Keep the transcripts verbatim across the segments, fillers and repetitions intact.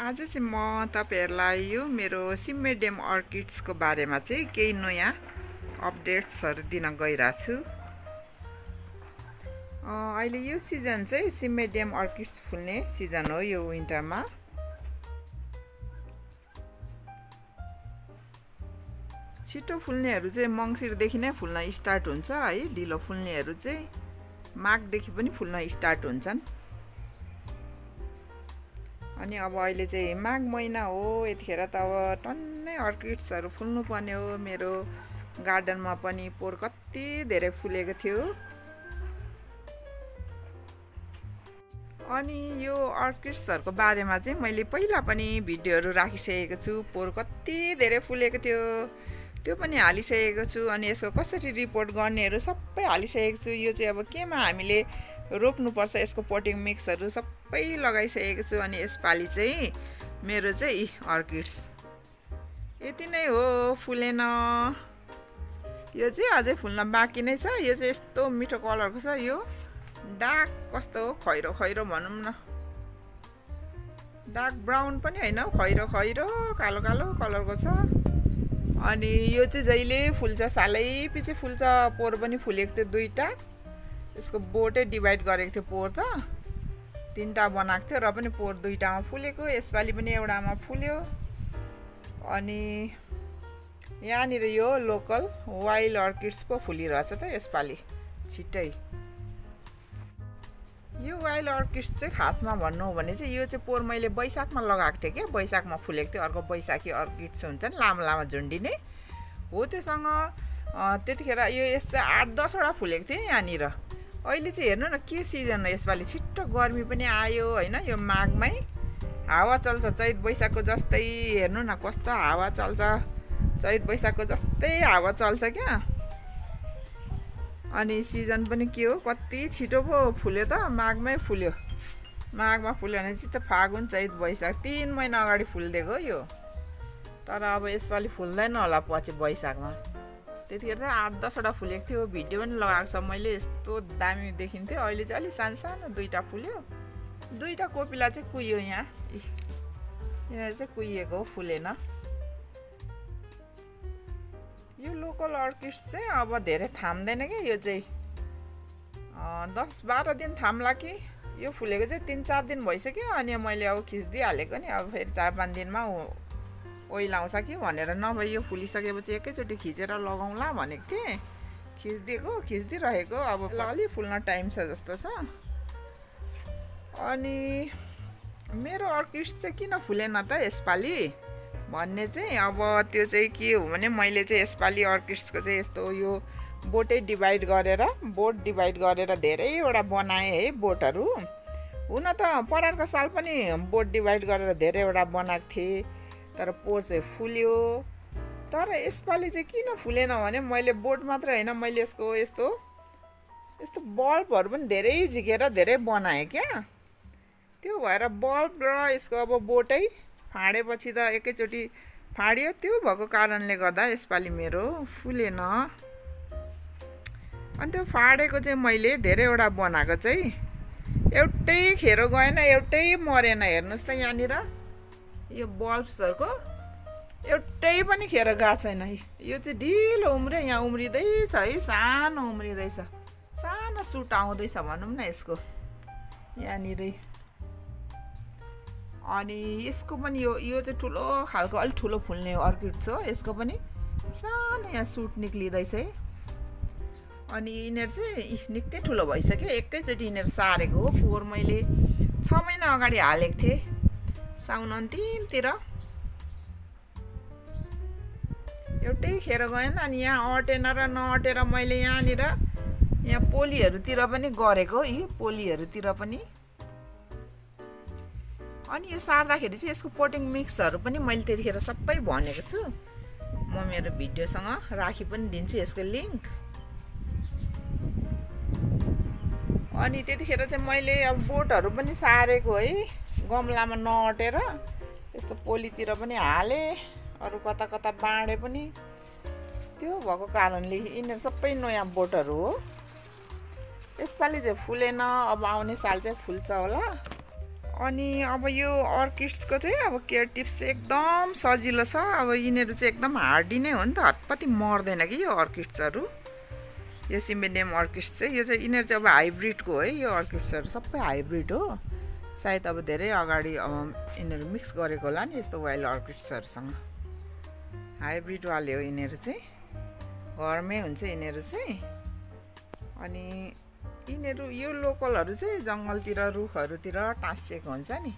आज चाहिँ म तपाईहरुलाई यो मेरो सिम्बिडियम अर्किड्स को बारेमा चाहिँ केही नयाँ अपडेट्सहरु दिन गइरहेको छु। अहिले यो सिजन चाहिँ सिम्बिडियम अर्किड्स फुल्ने सिजन हो। यो विन्टरमा छिटो फुल्नेहरु चाहिँ मंसिरदेखि नै फुल्न स्टार्ट हुन्छ है। ढिलो फुल्नेहरु चाहिँ माघदेखि पनि फुल्न स्टार्ट हुन्छन्। अनि अब अहिले चाहिँ माघ महिना हो, यतिखेर त अब टन्नै अर्किड्सहरु फुल्नु पर्ने हो। मेरो गार्डनमा पनि पोर कति धेरै फुलेको थियो। अनि यो अर्किड्सहरुको बारेमा चाहिँ मैले पहिला पनि भिडियोहरु राखिसकेको छु। पोर कति धेरै फुलेको थियो त्यो पनि हालिसकेको छु। अनि यसको कसरी रिपोर्ट गर्नेहरु सबै हालिसकेको छु। यो चाहिँ अब केमा हामीले रोप्नु पर्छ यसको पोटिङ मिक्सहरु सबै लगाइसकेको छु। अनि यसपाली चाहिँ मेरो चाहिँ अर्किड्स यति नै हो, फुलेन। यो चाहिँ अझै फुल्न बाँकी नै छ। यो चाहिँ यस्तो मिठो कलरको छ। यो डार्क कस्तो खैरो खैरो भनौं न, डार्क ब्राउन पनि हैन, खैरो खैरो कालो कालो कलरको छ। अनि यो चाहिँ जहिले फुल्छ, सालै पछि फुल्छ। पोर पनि फुलेको थियो दुईटा। यसको बोटै डिभाइड गरेको थियो। पोर त तीनटा बनाएको थियो र पनि पोर दुईटामा फुलेको। यसपाली पनि एउटामा फुल्यो। अनि यहाँनिर यो लोकल वाइल्ड अर्किड्स पो फुलिरहेछ त यसपाली छिट्टै। यो वाइल्ड अर्किड्स चाहिँ खासमा भन्नु हो भने चाहिँ यो चाहिँ पोर मैले बैशाखमा लगाएको थिएँ के। बैशाखमा फुलेको थियो। अर्को बैशाखी अर्किड्स हुन्छन् लामो लामो झुन्डिने हो, त्योसँग त्यतिखेर यो यस्तो आठ दसवटा फुलेको थियो यहाँनिर। अहिले चाहिँ हेर्नु न के सिजन हो यसपाली, छिट्टो गर्मी पनि आयो हैन। यो माघमै हावा चल्छ, चैत बैशाखको जस्तै। हेर्नु न कस्तो हावा चल्छ, चैत बैशाखको जस्तै हावा चल्छ क्या। अनि सिजन पनि के हो, कति छिटो पो फुल्यो त। माघमै फुल्यो। माघमा फुल्यो भने चाहिँ त फागुन चैत बैशाख तीन महिना अगाडि फुल्देको यो। तर अब यसपालि फुल्दैन होला पछि बैशाखमा। त्यतिखेर चाहिँ आठ दसवटा फुलेको थियो। भिडियो पनि लगाएको छ मैले, यस्तो दामी देखिन्थ्यो। अहिले चाहिँ अलि सानो सानो दुईटा फुल्यो। दुईटा कोपिला चाहिँ कुहियो यहाँ। यिनीहरू चाहिँ कुहिएको हो, फुलेन। यो लोकल अर्किड्स चाहिँ अब धेरै थाम्दैन क्या। यो चाहिँ दस बाह्र दिन थाम्ला कि। यो फुलेको चाहिँ तिन चार दिन भइसक्यो। अनि मैले अब खिचिदिइहालेको नि। अब फेरि चार पाँच दिनमा ओइल आउँछ कि भनेर, नभए यो फुलिसकेपछि एकैचोटि खिचेर लगाउँला भनेको थिएँ। खिचिदिएको खिचिदिइरहेको। अब अलि फुल्न टाइम छ जस्तो छ। अनि मेरो अर्किड्स चाहिँ किन फुलेन त यसपालि भन्ने चाहिँ अब त्यो चाहिँ के हो भने, मैले चाहिँ यसपालि अर्किड्सको चाहिँ यस्तो यो बोटै डिभाइड गरेर बोट डिभाइड गरेर धेरैवटा बनाएँ है बोटहरू। हुन त परारको साल पनि बोट डिभाइड गरेर धेरैवटा बनाएको थिएँ, तर पोर चाहिँ फुल्यो। तर यसपालि चाहिँ किन फुलेन भने मैले बोट मात्र हैन, मैले यसको यस्तो यस्तो बल्बहरू पनि धेरै झिकेर धेरै बनाएँ क्या। त्यो भएर बल्ब र यसको अब बोटै फाडेपछि त एकैचोटि फाड्यो। त्यो भएको कारणले गर्दा यसपालि मेरो फुलेन। अनि त्यो फाडेको चाहिँ मैले धेरैवटा बनाएको चाहिँ एउटै खेरो गएन, एउटै मरेन। हेर्नुहोस् त यहाँनिर यो बल्ब्सहरुको एउटै पनि खेर गएको छैन। यो चाहिँ ढिलो उम्रियो, यहाँ उम्रिँदैछ है, सानो उम्रिँदैछ, सानो सुट आउँदैछ भनौँ न यसको यहाँनिरै। अनि यसको पनि यो यो चाहिँ ठुलो खालको अलि ठुलो फुल्ने अर्किड्स हो। यसको पनि सानो यहाँ सुट निक्लिँदैछ है। अनि यिनीहरू चाहिँ निकै ठुलो भइसक्यो। एकैचोटि यिनीहरू सारेको हो। पोहोर मैले छ महिना अगाडि हालेको थिएँ, साउन अन्तिमतिर। एउटै खेर गएन। अनि यहाँ अटेन र नअटेर मैले यहाँनिर यहाँ पोलीहरूतिर पनि गरेको। यी पोलीहरूतिर पनि। अनि यो सार्दाखेरि चाहिँ यसको पोटिङ मिक्सहरू पनि मैले त्यतिखेर सबै भनेको छु। म मेरो भिडियोसँग राखी पनि दिन्छु यसको लिङ्क। अनि त्यतिखेर चाहिँ मैले अब बोटहरू पनि सारेको है, गमलामा नअटेर यस्तो पोलीतिर पनि हाले, अरू कता कता बाँडे पनि। त्यो भएको कारणले यिनीहरू सबै नयाँ बोटहरू हो। यसपालि चाहिँ फुलेन। अब आउने साल चाहिँ फुल्छ होला। अनि अब यो अर्किड्सको चाहिँ अब केयर टिप्स चाहिँ एकदम सजिलो छ। अब यिनीहरू चाहिँ एकदम हार्डी नै हो नि त, हतपति मर्दैन कि यो अर्किड्सहरू। यो सिम्बिडियम अर्किड्स चाहिँ यो चाहिँ यिनीहरू चाहिँ अब हाइब्रिडको हो है। यो अर्किड्सहरू सबै हाइब्रिड हो। सायद अब धेरै अगाडि अब यिनीहरू मिक्स गरेको होला नि यस्तो वाइल्ड अर्किड्सहरूसँग। हाइब्रिडवाले हो यिनीहरू चाहिँ, घरमै हुन्छ यिनीहरू चाहिँ। अनि यिनीहरू यो लोकलहरू चाहिँ जङ्गलतिर रुखहरूतिर टाँसिएको हुन्छ नि।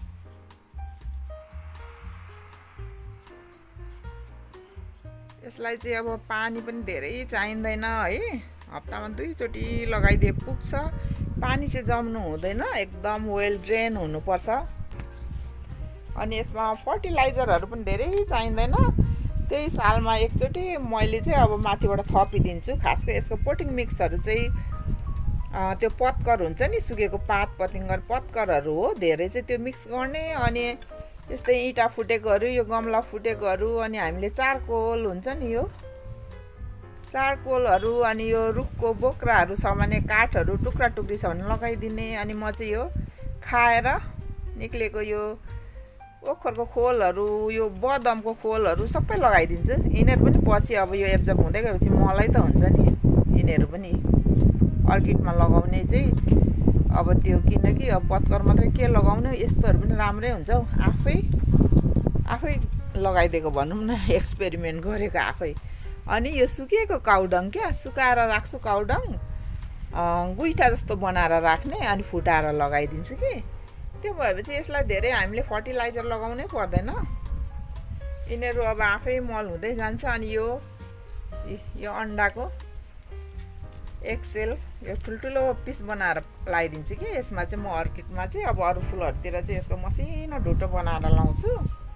यसलाई चाहिँ अब पानी पनि धेरै चाहिँदैन है, हप्तामा दुईचोटि लगाइदिए पुग्छ। पानी चाहिँ जम्नु हुँदैन, एकदम वेल ड्रेन हुनुपर्छ। अनि यसमा फर्टिलाइजरहरू पनि धेरै चाहिँदैन, त्यही सालमा एकचोटि मैले चाहिँ अब माथिबाट थपिदिन्छु। खास गरी यसको पोटिङ मिक्सहरू चाहिँ त्यो पत्कर हुन्छ नि, सुकेको पात पतिङ्गर पत्करहरू हो धेरै चाहिँ त्यो मिक्स गर्ने। अनि यस्तै इँटा फुटेकोहरू, यो गमला फुटेकोहरू, अनि हामीले चारकोल हुन्छ नि यो चारकोलहरू, अनि यो रुखको बोक्राहरू छ भने काठहरू टुक्रा टुक्री छ भने लगाइदिने। अनि म चाहिँ यो खाएर निक्लेको यो ओखरको खोलहरू, यो बदमको खोलहरू सबै लगाइदिन्छु। यिनीहरू पनि पछि अब यो एब्जर्ब हुँदै गएपछि मलाई त हुन्छ नि यिनीहरू पनि अर्किडमा लगाउने चाहिँ। अब त्यो किनकि अब पत्कर मात्रै के लगाउने, यस्तोहरू पनि राम्रै हुन्छ हौ। आफै आफै लगाइदिएको भनौँ न, एक्सपेरिमेन्ट गरेको आफै। अनि यो सुकेको काउडङ क्या, सुकाएर राख्छु काउडङ, गुइठा जस्तो बनाएर राख्ने, अनि फुटाएर लगाइदिन्छु कि। त्यो भएपछि यसलाई धेरै हामीले फर्टिलाइजर लगाउनै पर्दैन। यिनीहरू अब आफै मल हुँदै जान्छ। अनि यो यो अन्डाको एक्सेल यो ठुल्ठुलो पिस बनाएर लगाइदिन्छु कि यसमा चाहिँ। म अर्किडमा चाहिँ अब अरू फुलहरूतिर चाहिँ यसको मसिनो ढुटो बनाएर लाउँछु।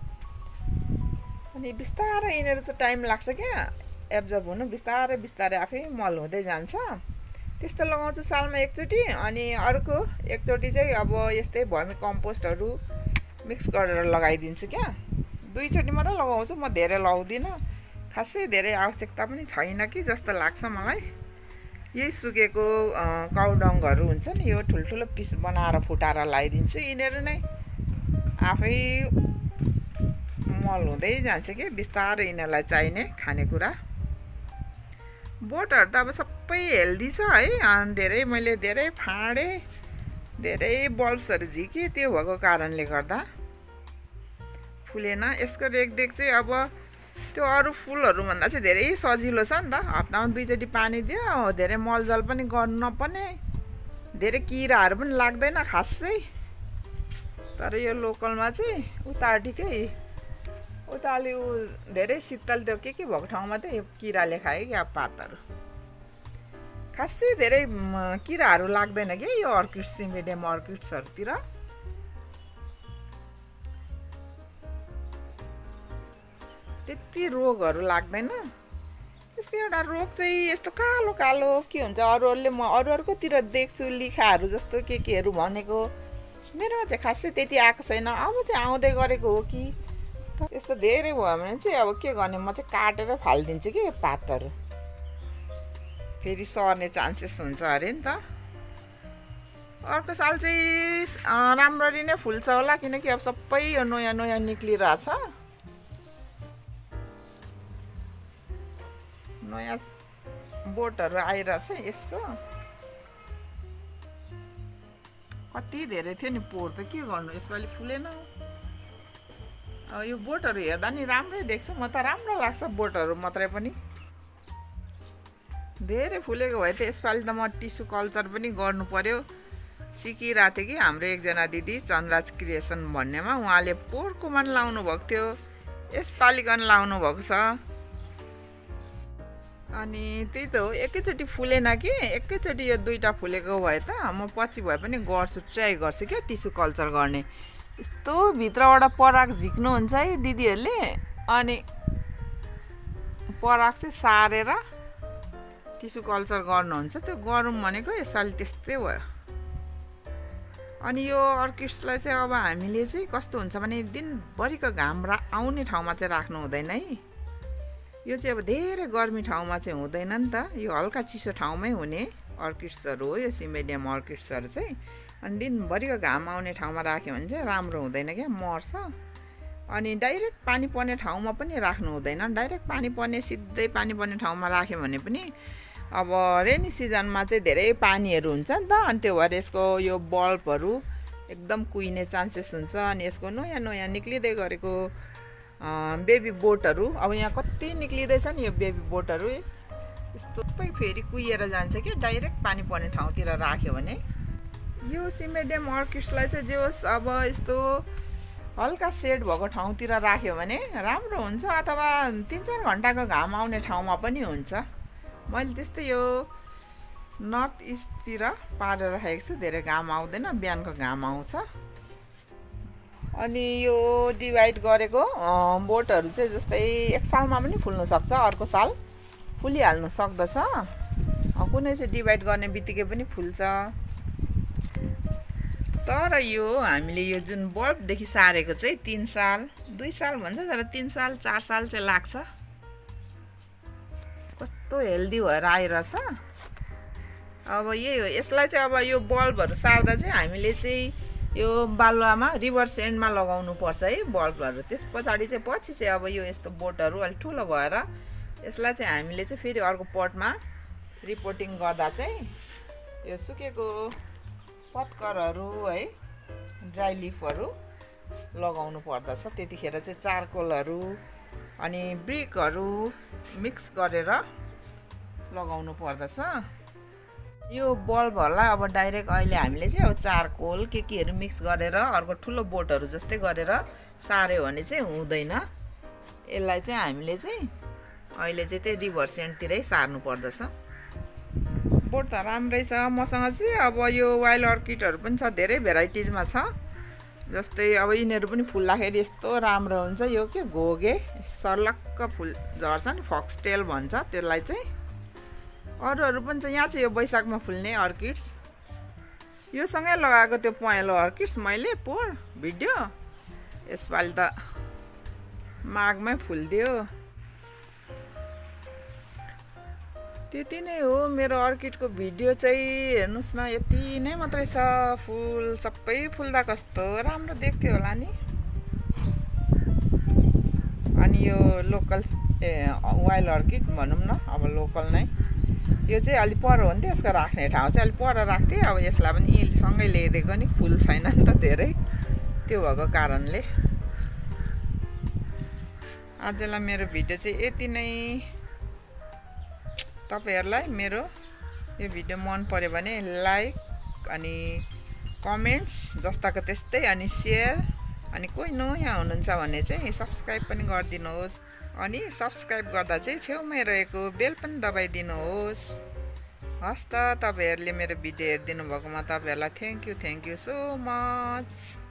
अनि बिस्तारै यिनीहरू त टाइम लाग्छ क्या एब्जर्ब हुनु, बिस्तारै बिस्तारै आफै मल हुँदै जान्छ। त्यस्तो लगाउँछु सालमा एकचोटि। अनि अर्को एकचोटि चाहिँ अब यस्तै भर्मी कम्पोस्टहरू मिक्स गरेर लगाइदिन्छु क्या। दुईचोटि मात्रै लगाउँछु, म धेरै लगाउँदिनँ, खासै धेरै आवश्यकता पनि छैन कि जस्तो लाग्छ मलाई। यही सुकेको काउडङहरू हुन्छ नि, यो ठुल्ठुलो पिस बनाएर फुटाएर लगाइदिन्छु। यिनीहरू नै आफै मल हुँदै जान्छ कि बिस्तारै यिनीहरूलाई चाहिने खानेकुरा। बोटहरू त अब सबै हेल्दी छ है। अनि धेरै मैले धेरै फाँडे, धेरै बल्ब्सहरू झिकेँ, त्यो भएको कारणले गर्दा फुलेन। यसको रेखदेख चाहिँ अब त्यो अरू फुलहरूभन्दा चाहिँ धेरै सजिलो छ नि त। हप्तामा दुईचोटि पानी दियो, धेरै मलजल पनि गर्नु नपर्ने, धेरै किराहरू पनि लाग्दैन खासै। तर यो लोकलमा चाहिँ उताटिकै उताले ऊ धेरै शीतल त्यो के के भएको ठाउँमा चाहिँ यो किराले खायो क्या पातहरू। खासै धेरै किराहरू लाग्दैन क्या यो अर्किड सिम्बिडियम अर्किड्सहरूतिर। त्यति रोगहरू लाग्दैन। यसको एउटा रोग चाहिँ यस्तो कालो कालो के हुन्छ, अरूहरूले म अरू अरूकोतिर देख्छु लिखाहरू जस्तो के केहरू भनेको, मेरोमा चाहिँ खासै त्यति आएको छैन। अब चाहिँ आउँदै गरेको हो कि यस्तो धेरै भयो भने चाहिँ अब के गर्ने, म चाहिँ काटेर फालिदिन्छु कि यो पातहरू, फेरि सर्ने चान्सेस हुन्छ अरे नि त। अर्को साल चाहिँ राम्ररी नै फुल्छ होला, किनकि अब सबै यो नयाँ नयाँ निक्लिरहेछ। नयाँ बोटहरू आइरहेछ यसको। कति धेरै थियो नि पोहोर त, के गर्नु यसपालि फुलेन। यो बोटहरू हेर्दा नि राम्रै देख्छ, म त राम्रो लाग्छ बोटहरू मात्रै पनि। धेरै फुलेको भए त यसपालि त म टिस्यु कल्चर पनि गर्नु पर्यो। सिकिरहेको थियो कि हाम्रो एकजना दिदी चन्द्राज क्रिएसन भन्नेमा, उहाँले पोहोरको मन लाउनु भएको थियो, यसपालिकन लाउनु भएको छ। अनि त्यही त हो, एकैचोटि फुलेन कि, एकैचोटि यो दुईवटा फुलेको भए त म पछि भए पनि गर्छु, ट्राई गर्छु क्या टिस्यु कल्चर गर्ने। यस्तो भित्रबाट पराग झिक्नुहुन्छ है दिदीहरूले, अनि पराग चाहिँ सारेर टिस्यु कल्चर गर्नुहुन्छ। त्यो गरौँ भनेको यसपालि त्यस्तै भयो। अनि यो अर्किड्सलाई चाहिँ अब हामीले चाहिँ कस्तो हुन्छ भने दिनभरिको घाम रा आउने ठाउँमा चाहिँ राख्नु हुँदैन है। यो चाहिँ अब धेरै गर्मी ठाउँमा चाहिँ हुँदैन नि त, यो हल्का चिसो ठाउँमै हुने। अर्किड्सहरू हो यो सिम्बिडियम अर्किड्सहरू चाहिँ। अनि दिनभरिको घाम आउने ठाउँमा राख्यो भने चाहिँ राम्रो हुँदैन क्या, मर्छ। अनि डाइरेक्ट पानी पर्ने ठाउँमा पनि राख्नु हुँदैन। डाइरेक्ट पानी पर्ने सिधै पानी पर्ने ठाउँमा राख्यो भने पनि अब रेनी सिजनमा चाहिँ धेरै पानीहरू हुन्छ नि त, अनि त्यो भएर यसको यो बल्बहरू एकदम कुहिने चान्सेस हुन्छ। अनि यसको नयाँ नयाँ निक्लिँदै गरेको बेबी बोटहरू, अब यहाँ कति निक्लिँदैछ नि यो बेबी बोटहरू, यस्तो सबै फेरि कुहिएर जान्छ कि डाइरेक्ट पानी पर्ने ठाउँतिर राख्यो भने। यो सिम्बिडियम अर्किड्सलाई चाहिँ जे होस् अब यस्तो हल्का सेड भएको ठाउँतिर राख्यो भने राम्रो हुन्छ, अथवा तिन चार घन्टाको घाम आउने ठाउँमा पनि हुन्छ। मैले त्यस्तै यो नर्थ इस्टतिर पारेर राखेको छु, धेरै घाम आउँदैन, बिहानको घाम आउँछ। अनि यो डिभाइड गरेको बोटहरू चाहिँ जस्तै एक सालमा पनि फुल्न सक्छ, अर्को साल फुलिहाल्नु सक्दछ। कुनै चाहिँ डिभाइड गर्ने बित्तिकै पनि फुल्छ। तर यो हामीले यो जुन बल्बदेखि सारेको चाहिँ तिन साल दुई साल भन्छ, तर तिन साल चार साल चाहिँ लाग्छ। कस्तो हेल्दी भएर आइरहेछ। अब यही हो, यसलाई चाहिँ अब यो बल्बहरू सार्दा चाहिँ हामीले चाहिँ यो बालुवामा रिभर्स एन्डमा लगाउनु पर्छ है बल्बहरू। त्यस पछाडि चाहिँ पछि चाहिँ अब यो यस्तो बोटहरू अलिक ठुलो भएर यसलाई चाहिँ हामीले चाहिँ फेरि अर्को पटमा रिपोर्टिङ गर्दा चाहिँ यो सुकेको पत्करहरू है, ड्राई लिफहरू लगाउनु पर्दछ। त्यतिखेर चाहिँ चारकोलहरू अनि ब्रिकहरू मिक्स गरेर लगाउनु पर्दछ। यो बल्बहरूलाई अब डाइरेक्ट अहिले हामीले चाहिँ अब चारकोल के केहरू मिक्स गरेर अर्को ठुलो बोटहरू जस्तै गरेर सार्यो भने चाहिँ हुँदैन। यसलाई चाहिँ हामीले चाहिँ अहिले चाहिँ त्यही रिभर्स एन्डतिरै सार्नु पर्दछ। बोट त राम्रै छ। मसँग चाहिँ अब यो वाइल्ड अर्किडहरू पनि छ, धेरै भेराइटिजमा छ। जस्तै अब यिनीहरू पनि फुल्दाखेरि यस्तो राम्रो हुन्छ। यो के घोगे सर्लक्क फुल झर्छ नि, फक्सटेल भन्छ त्यसलाई चाहिँ। अरूहरू पनि छ, यहाँ चाहिँ यो वैशाखमा फुल्ने अर्किड्स, यो सँगै लगाएको त्यो पहेँलो अर्किड्स मैले पोर भिडियो, यसपालि त माघमै फुलिदियो। त्यति नै हो मेरो अर्किडको भिडियो चाहिँ। हेर्नुहोस् न, यति नै मात्रै छ। फुल सबै फुल्दा कस्तो राम्रो देख्थ्यो होला नि। अनि यो लोकल ए वाइल्ड अर्किड भनौँ न, अब लोकल नै। यो चाहिँ अलिक पर हो नि त, यसको राख्ने ठाउँ चाहिँ अलिक पर राख्थेँ। अब यसलाई पनि सँगै ल्याइदिएको नि, फुल छैन नि त धेरै, त्यो भएको कारणले। आजलाई मेरो भिडियो चाहिँ यति नै। तपाईहरुलाई मेरो यो भिडियो मन पर्यो भने लाइक अनि कमेन्ट्स जस्ताको त्यस्तै, अनि शेयर, अनि कोही नयाँ हुनुहुन्छ भने चाहिँ सब्स्क्राइब पनि गरिदिनुहोस्। अनि सब्स्क्राइब गर्दा चाहिँ छेउमै रहेको बेल पनि दबाइदिनुहोस्। हस् त, तपाईहरुले मेरो भिडियो हेरिदिनु भएकोमा तपाईहरुलाई thank you thank you so much.